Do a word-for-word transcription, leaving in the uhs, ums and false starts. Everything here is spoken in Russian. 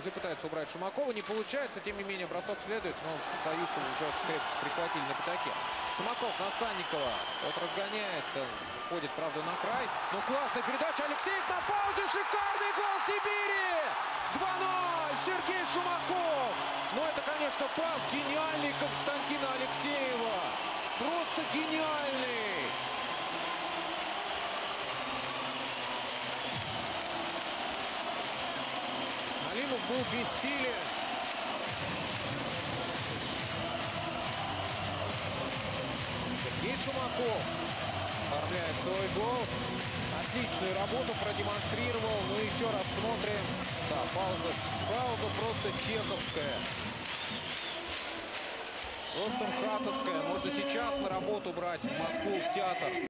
Паузы пытается убрать Шумакова. Не получается. Тем не менее, бросок следует. Но Союз уже крепко прихватили на пятаке. Шумаков на Санникова. Вот разгоняется. Ходит, правда, на край. Ну, классная передача. Алексеев на паузе. Шикарный гол Сибири! два ноль. Сергей Шумаков. Ну, это, конечно, пас гениальный Константина Алексеева. Просто гениальный. Галимов был бессилен. Сергей Шумаков оформляет свой гол. Отличную работу продемонстрировал. Ну, еще раз смотрим. Да, пауза. Пауза просто чеховская. Просто мхатовская. Можно сейчас на работу брать в Москву, в театр.